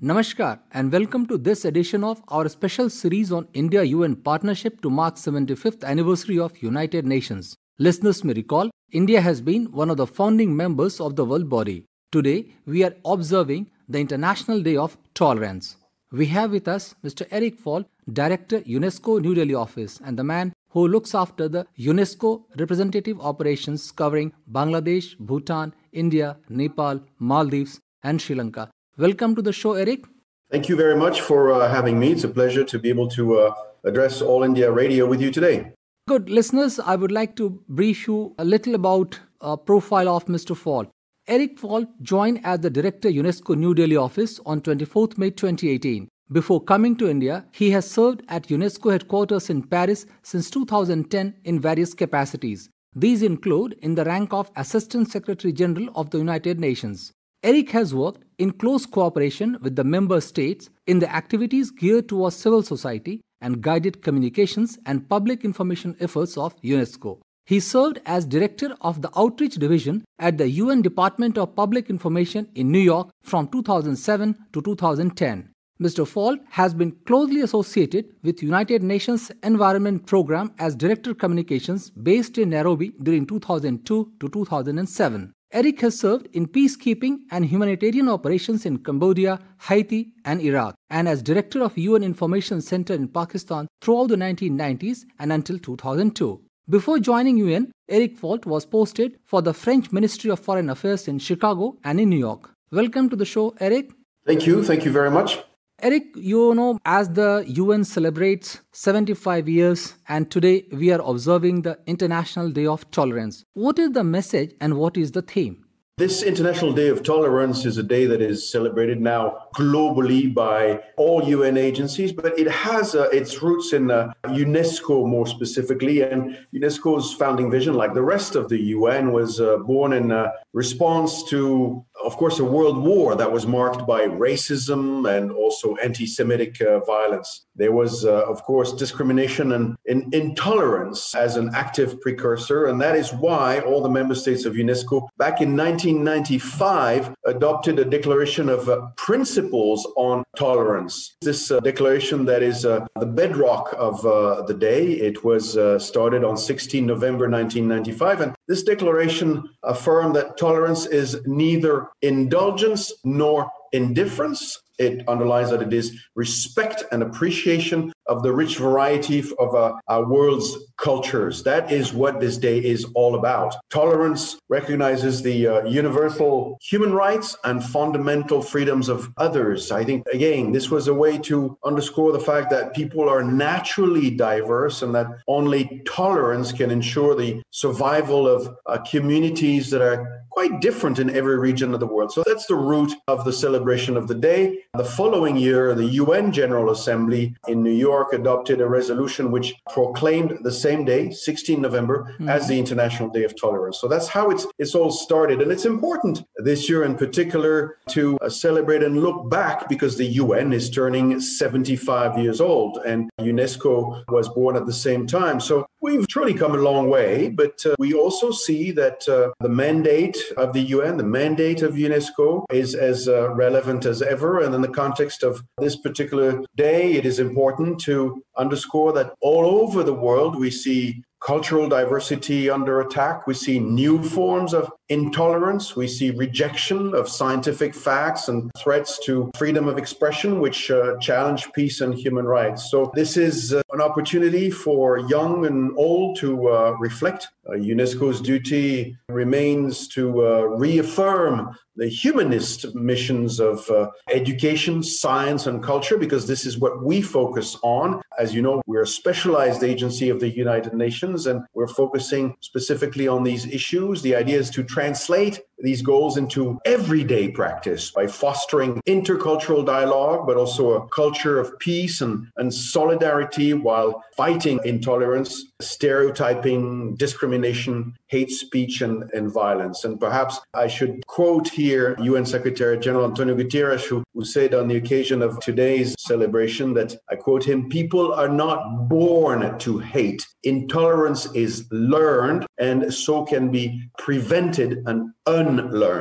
Namaskar and welcome to this edition of our special series on India-UN partnership to mark 75th anniversary of United Nations. Listeners may recall, India has been one of the founding members of the world body. Today, we are observing the International Day of Tolerance. We have with us Mr. Eric Fall, Director, UNESCO New Delhi Office, and the man who looks after the UNESCO representative operations covering Bangladesh, Bhutan, India, Nepal, Maldives, and Sri Lanka. Welcome to the show, Eric. Thank you very much for having me. It's a pleasure to be able to address All India Radio with you today. Good. Listeners, I would like to brief you a little about a profile of Mr. Fall. Eric Fall joined as the Director, UNESCO New Delhi Office on 24th May 2018. Before coming to India, he has served at UNESCO headquarters in Paris since 2010 in various capacities. These include in the rank of Assistant Secretary General of the United Nations. Eric has worked in close cooperation with the member states in the activities geared towards civil society and guided communications and public information efforts of UNESCO. He served as Director of the Outreach Division at the UN Department of Public Information in New York from 2007 to 2010. Mr. Fall has been closely associated with United Nations Environment Programme as Director Communications based in Nairobi during 2002 to 2007. Eric has served in peacekeeping and humanitarian operations in Cambodia, Haiti, and Iraq, and as Director of UN Information Center in Pakistan throughout the 1990s and until 2002. Before joining UN, Eric Fall was posted for the French Ministry of Foreign Affairs in Chicago and in New York. Welcome to the show, Eric. Thank you. Thank you very much. Eric, as the UN celebrates 75 years and today we are observing the International Day of Tolerance. What is the message and what is the theme? This International Day of Tolerance is a day that is celebrated now globally by all UN agencies, but it has its roots in UNESCO more specifically. And UNESCO's founding vision, like the rest of the UN, was born in response to, of course, a world war that was marked by racism and also anti-Semitic violence. There was, of course, discrimination and intolerance as an active precursor. And that is why all the member states of UNESCO back in 1995 adopted a declaration of principles on tolerance. This declaration that is the bedrock of the day. It was started on 16 November 1995. And this declaration affirmed that tolerance is neither indulgence nor indifference. It underlines that it is respect and appreciation of the rich variety of our world's cultures. That is what this day is all about. Tolerance recognizes the universal human rights and fundamental freedoms of others. I think, again, this was a way to underscore the fact that people are naturally diverse and that only tolerance can ensure the survival of communities that are quite different in every region of the world. So that's the root of the celebration of the day. The following year, the UN General Assembly in New York adopted a resolution which proclaimed the same day, 16 November, as the International Day of Tolerance. So that's how it's all started. And it's important this year in particular to celebrate and look back because the UN is turning 75 years old and UNESCO was born at the same time. So we've truly come a long way, but we also see that the mandate of the UN, the mandate of UNESCO is as relevant as ever. And in the context of this particular day, it is important to underscore that all over the world, we see cultural diversity under attack. We see new forms of intolerance. We see rejection of scientific facts and threats to freedom of expression, which challenge peace and human rights. So this is an opportunity for young and old to reflect. UNESCO's duty remains to reaffirm the humanist missions of education, science, and culture, because this is what we focus on. As you know, we're a specialized agency of the United Nations, and we're focusing specifically on these issues. The idea is to translate these goals into everyday practice by fostering intercultural dialogue, but also a culture of peace and solidarity while fighting intolerance, stereotyping, discrimination, hate speech, and violence. And perhaps I should quote here UN Secretary General Antonio Guterres, who said on the occasion of today's celebration that, I quote him, "People are not born to hate. Intolerance is learned and so can be prevented and unlearned."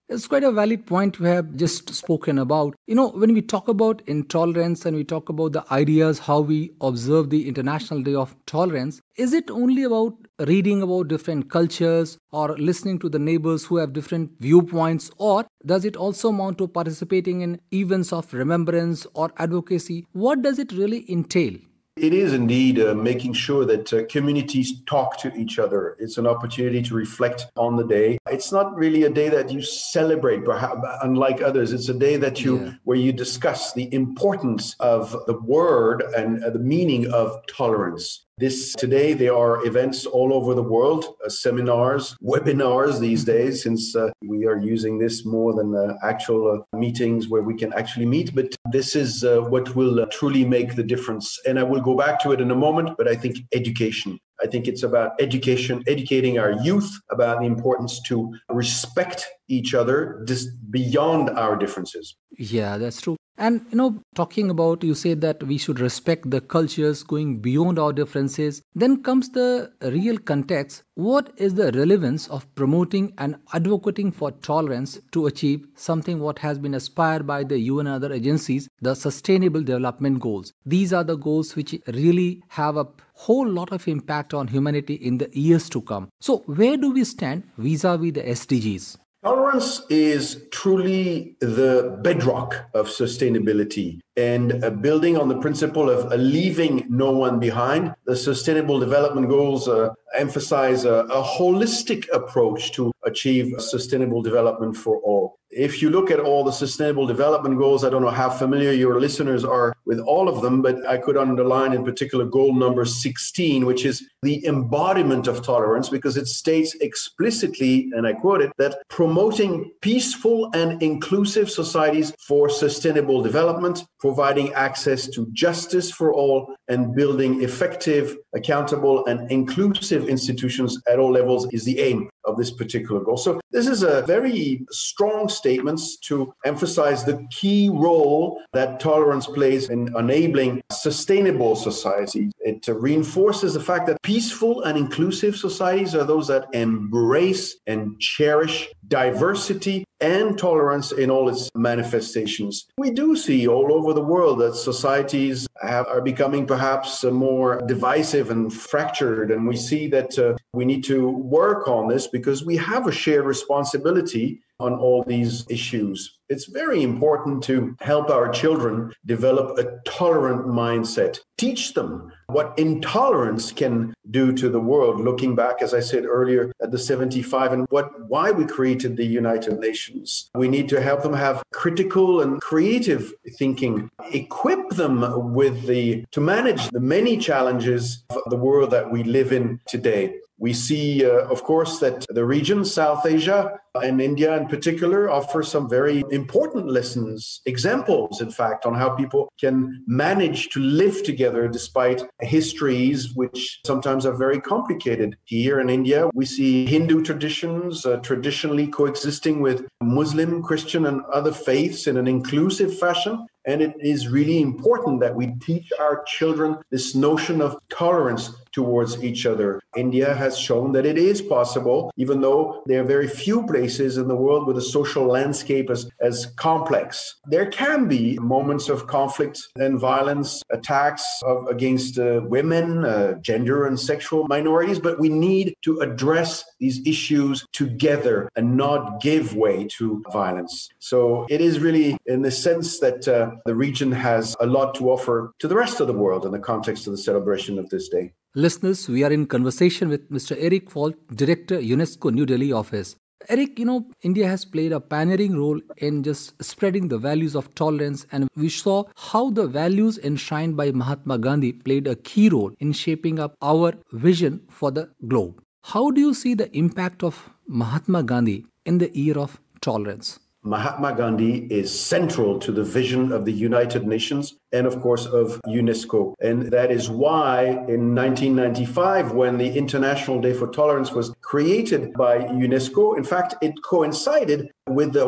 It's quite a valid point you have just spoken about. When we talk about intolerance and we talk about the ideas, how we observe the International Day of Tolerance, is it only about reading about different cultures or listening to the neighbors who have different viewpoints, or does it also amount to participating in events of remembrance or advocacy? What does it really entail? It is indeed making sure that communities talk to each other. It's an opportunity to reflect on the day. It's not really a day that you celebrate, perhaps, unlike others. It's a day that where you discuss the importance of the word and the meaning of tolerance. Today, there are events all over the world, seminars, webinars these days, since we are using this more than actual meetings where we can actually meet. But this is what will truly make the difference. And I will go back to it in a moment, but I think education. I think it's about education, educating our youth about the importance to respect each other just beyond our differences. Yeah, that's true. And, talking about, you say that we should respect the cultures going beyond our differences. Then comes the real context. What is the relevance of promoting and advocating for tolerance to achieve something what has been aspired by the UN and other agencies, the Sustainable Development Goals? These are the goals which really have a whole lot of impact on humanity in the years to come. So where do we stand vis-a-vis the SDGs? Tolerance is truly the bedrock of sustainability. And building on the principle of leaving no one behind, the Sustainable Development Goals emphasize a holistic approach to achieve sustainable development for all. If you look at all the Sustainable Development Goals, I don't know how familiar your listeners are with all of them, but I could underline in particular goal number 16, which is the embodiment of tolerance, because it states explicitly, and I quote it, that promoting peaceful and inclusive societies for sustainable development, providing access to justice for all, and building effective, accountable, and inclusive institutions at all levels is the aim of this particular goal. So this is a very strong statement to emphasize the key role that tolerance plays in enabling sustainable society. It reinforces the fact that peaceful and inclusive societies are those that embrace and cherish diversity and tolerance in all its manifestations. We do see all over the world that societies are becoming perhaps more divisive and fractured, and we see that we need to work on this because we have a shared responsibility on all these issues. It's very important to help our children develop a tolerant mindset. Teach them what intolerance can do to the world, looking back, as I said earlier, at the 75 and why we created the United Nations. We need to help them have critical and creative thinking, equip them to manage the many challenges of the world that we live in today. We see, of course, that the region, South Asia and India in particular, offer some very important lessons, examples, in fact, on how people can manage to live together despite histories which sometimes are very complicated. Here in India, we see Hindu traditions traditionally coexisting with Muslim, Christian, and other faiths in an inclusive fashion. And it is really important that we teach our children this notion of tolerance towards each other. India has shown that it is possible, even though there are very few places in the world with a social landscape as complex. There can be moments of conflict and violence, attacks against women, gender and sexual minorities, but we need to address these issues together and not give way to violence. So it is really in the sense that the region has a lot to offer to the rest of the world in the context of the celebration of this day. Listeners, we are in conversation with Mr. Eric Falt, Director, UNESCO New Delhi Office. Eric, India has played a pioneering role in just spreading the values of tolerance, and we saw how the values enshrined by Mahatma Gandhi played a key role in shaping up our vision for the globe. How do you see the impact of Mahatma Gandhi in the year of tolerance? Mahatma Gandhi is central to the vision of the United Nations and of course of UNESCO. And that is why in 1995, when the International Day for Tolerance was created by UNESCO, in fact, it coincided with the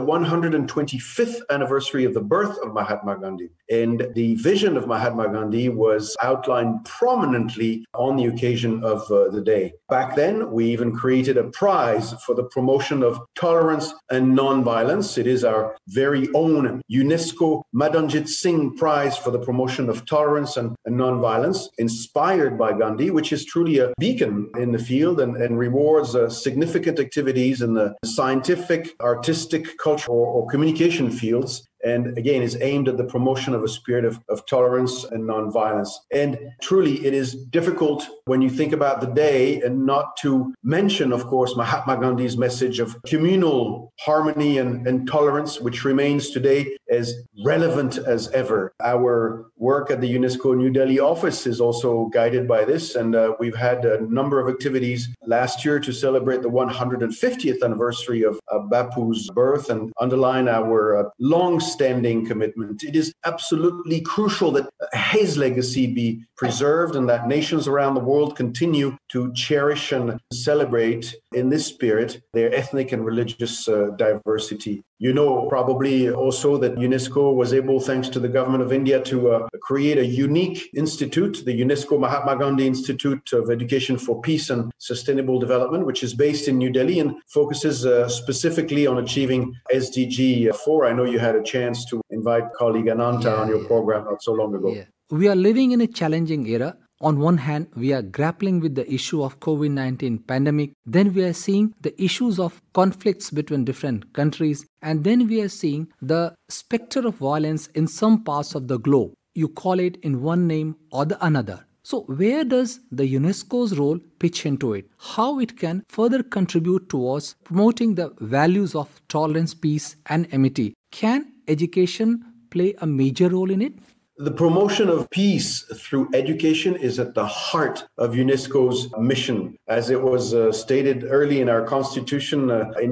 125th anniversary of the birth of Mahatma Gandhi. And the vision of Mahatma Gandhi was outlined prominently on the occasion of the day. Back then, we even created a prize for the promotion of tolerance and nonviolence. It is our very own UNESCO Madanjit Singh Prize for the promotion of tolerance and nonviolence, inspired by Gandhi, which is truly a beacon in the field and rewards significant activities in the scientific, artistic, cultural, or communication fields. And again, is aimed at the promotion of a spirit of tolerance and nonviolence. And truly, it is difficult when you think about the day and not to mention, of course, Mahatma Gandhi's message of communal harmony and tolerance, which remains today as relevant as ever. Our work at the UNESCO New Delhi office is also guided by this. And we've had a number of activities last year to celebrate the 150th anniversary of Bapu's birth and underline our long-standing commitment. It is absolutely crucial that his legacy be preserved and that nations around the world continue to cherish and celebrate in this spirit their ethnic and religious diversity. You know probably also that UNESCO was able, thanks to the government of India, to create a unique institute, the UNESCO Mahatma Gandhi Institute of Education for Peace and Sustainable Development, which is based in New Delhi and focuses specifically on achieving SDG 4. I know you had a chance to invite colleague Ananta on your program not so long ago. Yeah. We are living in a challenging era. On one hand, we are grappling with the issue of COVID-19 pandemic. Then we are seeing the issues of conflicts between different countries. And then we are seeing the specter of violence in some parts of the globe. You call it in one name or the another. So where does the UNESCO's role pitch into it? How it can further contribute towards promoting the values of tolerance, peace, and amity? Can education play a major role in it? The promotion of peace through education is at the heart of UNESCO's mission. As it was stated early in our constitution in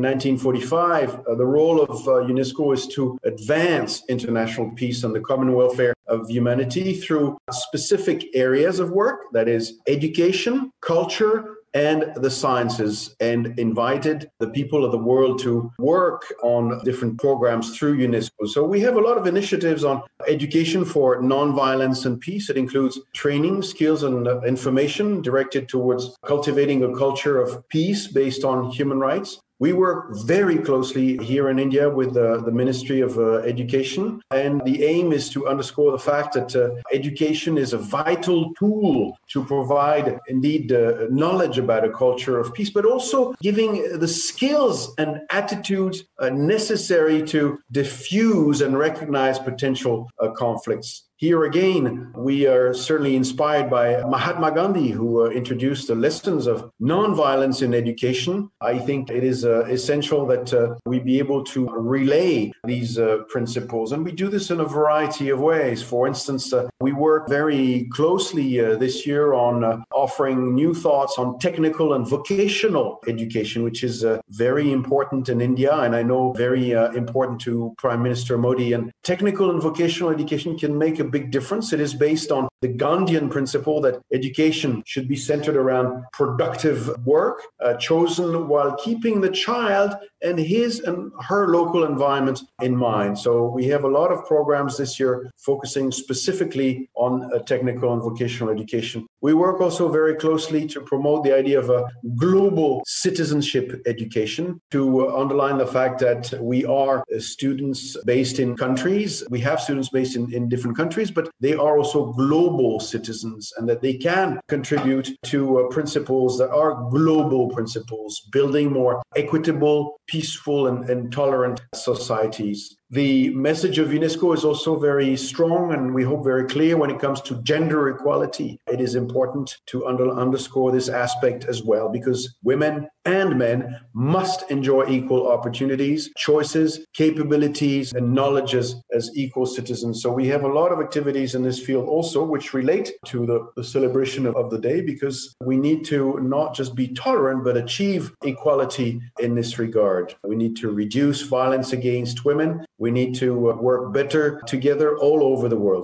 1945, the role of UNESCO is to advance international peace and the common welfare of humanity through specific areas of work, that is education, culture, and the sciences, and invited the people of the world to work on different programs through UNESCO. So we have a lot of initiatives on education for nonviolence and peace. It includes training, skills, and information directed towards cultivating a culture of peace based on human rights. We work very closely here in India with the Ministry of Education, and the aim is to underscore the fact that education is a vital tool to provide indeed knowledge about a culture of peace, but also giving the skills and attitudes necessary to diffuse and recognize potential conflicts. Here again, we are certainly inspired by Mahatma Gandhi, who introduced the lessons of nonviolence in education. I think it is essential that we be able to relay these principles. And we do this in a variety of ways. For instance, we work very closely this year on offering new thoughts on technical and vocational education, which is very important in India, and I know very important to Prime Minister Modi. And technical and vocational education can make a big difference. It is based on the Gandhian principle that education should be centered around productive work, chosen while keeping the child and his and her local environment in mind. So we have a lot of programs this year focusing specifically on technical and vocational education. We work also very closely to promote the idea of a global citizenship education, to underline the fact that we are students based in countries. We have students based in different countries, but they are also global citizens, and that they can contribute to principles that are global principles, building more equitable, peaceful, and tolerant societies. The message of UNESCO is also very strong and we hope very clear when it comes to gender equality. It is important to underscore this aspect as well, because women and men must enjoy equal opportunities, choices, capabilities, and knowledge as equal citizens. So we have a lot of activities in this field also which relate to the celebration of the day, because we need to not just be tolerant, but achieve equality in this regard. We need to reduce violence against women. We need to work better together all over the world.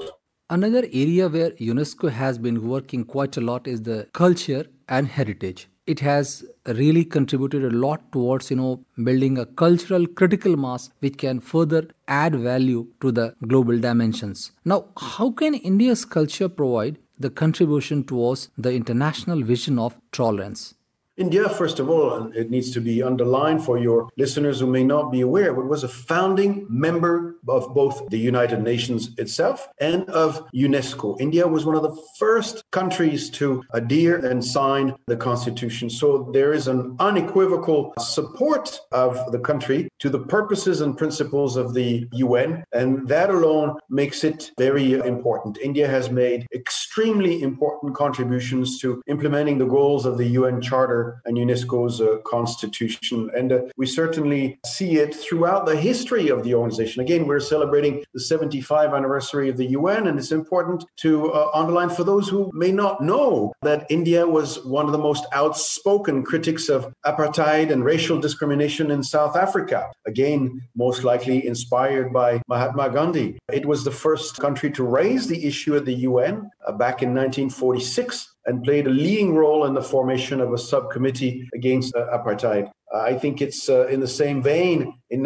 Another area where UNESCO has been working quite a lot is the culture and heritage. It has really contributed a lot towards, building a cultural critical mass which can further add value to the global dimensions. Now, how can India's culture provide the contribution towards the international vision of tolerance? India, first of all, and it needs to be underlined for your listeners who may not be aware, but was a founding member of both the United Nations itself and of UNESCO. India was one of the first countries to adhere and sign the constitution. So there is an unequivocal support of the country to the purposes and principles of the UN, and that alone makes it very important. India has made extremely important contributions to implementing the goals of the UN Charter and UNESCO's constitution. And we certainly see it throughout the history of the organization. Again, we're celebrating the 75th anniversary of the UN, and it's important to underline for those who may not know that India was one of the most outspoken critics of apartheid and racial discrimination in South Africa. Again, most likely inspired by Mahatma Gandhi. It was the first country to raise the issue at the UN back in 1946. And played a leading role in the formation of a subcommittee against apartheid. I think it's in the same vein in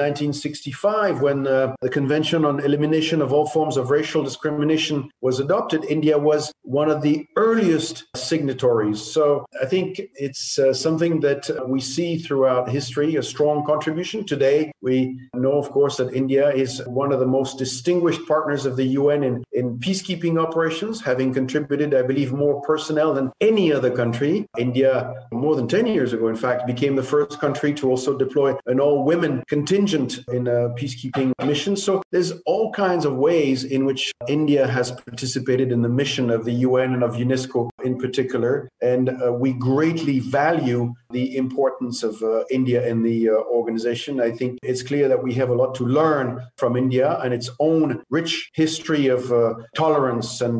1965 when the Convention on Elimination of All Forms of Racial Discrimination was adopted. India was one of the earliest signatories. So I think it's something that we see throughout history, a strong contribution. Today, we know, of course, that India is one of the most distinguished partners of the UN in peacekeeping operations, having contributed, I believe, more personnel than any other country. India, more than 10 years ago, in fact, became the first country to also deploy an all-women contingent in a peacekeeping mission. So there's all kinds of ways in which India has participated in the mission of the UN and of UNESCO in particular. And we greatly value the importance of India in the organization. I think it's clear that we have a lot to learn from India and its own rich history of tolerance. And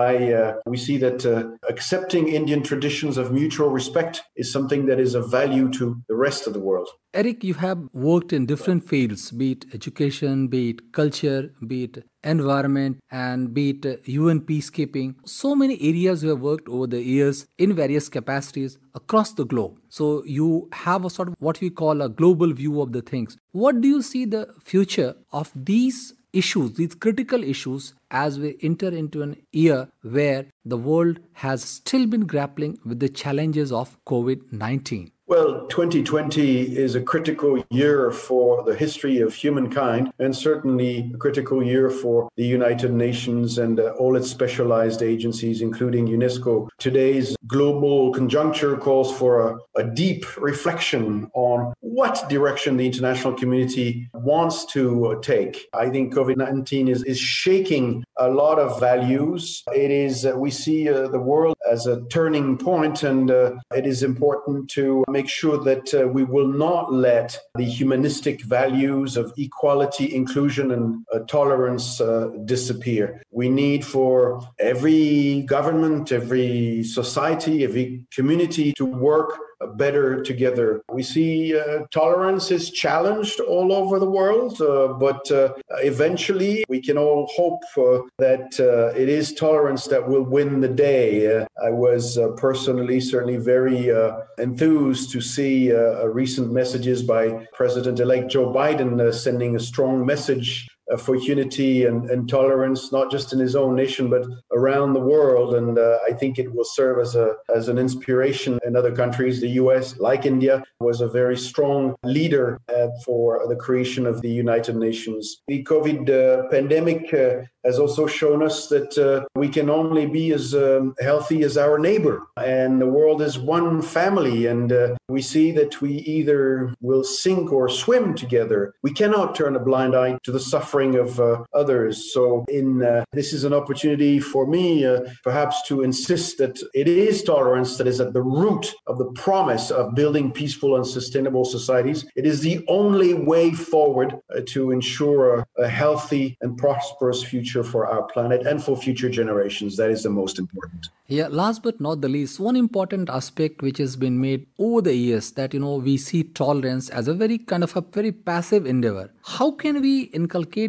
we see that accepting Indian traditions of mutual respect is something that is of value to the rest of the world. Eric, you have worked in different fields, be it education, be it culture, be it environment, and be it UN peacekeeping. So many areas you have worked over the years in various capacities across the globe. So you have a sort of what we call a global view of the things. What do you see the future of these issues, these critical issues, as we enter into an year where the world has still been grappling with the challenges of COVID-19? Well, 2020 is a critical year for the history of humankind, and certainly a critical year for the United Nations and all its specialized agencies, including UNESCO. Today's global conjuncture calls for a deep reflection on what direction the international community wants to take. I think COVID-19 is shaking a lot of values. We see the world as a turning point, and it is important to make sure that we will not let the humanistic values of equality, inclusion, and tolerance disappear. We need for every government, every society, every community to work better together. We see tolerance is challenged all over the world, but eventually we can all hope that it is tolerance that will win the day. I was personally certainly very enthused to see recent messages by President-elect Joe Biden sending a strong message for unity and tolerance, not just in his own nation, but around the world. And I think it will serve as an inspiration in other countries. The US, like India, was a very strong leader for the creation of the United Nations. The COVID pandemic has also shown us that we can only be as healthy as our neighbor. And the world is one family. And we see that we either will sink or swim together. We cannot turn a blind eye to the suffering of others. So this is an opportunity for me perhaps to insist that it is tolerance that is at the root of the promise of building peaceful and sustainable societies. It is the only way forward to ensure a healthy and prosperous future for our planet and for future generations. That is the most important. Yeah, last but not the least, one important aspect which has been made over the years that, we see tolerance as a very kind of a very passive endeavor. How can we inculcate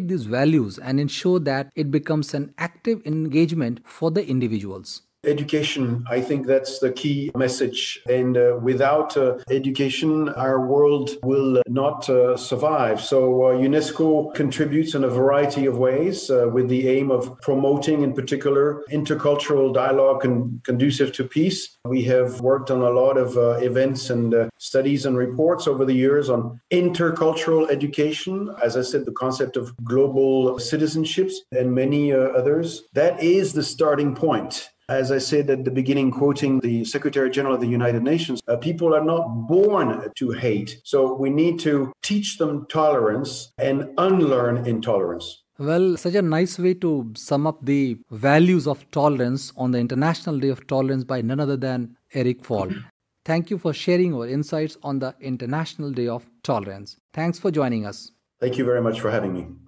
inculcate these values and ensure that it becomes an active engagement for the individuals? Education, I think that's the key message. And without education, our world will not survive. So UNESCO contributes in a variety of ways with the aim of promoting, in particular, intercultural dialogue conducive to peace. We have worked on a lot of events and studies and reports over the years on intercultural education. As I said, the concept of global citizenships and many others. That is the starting point. As I said at the beginning, quoting the Secretary General of the United Nations, people are not born to hate. So we need to teach them tolerance and unlearn intolerance. Well, such a nice way to sum up the values of tolerance on the International Day of Tolerance by none other than Eric Falt. Thank you for sharing your insights on the International Day of Tolerance. Thanks for joining us. Thank you very much for having me.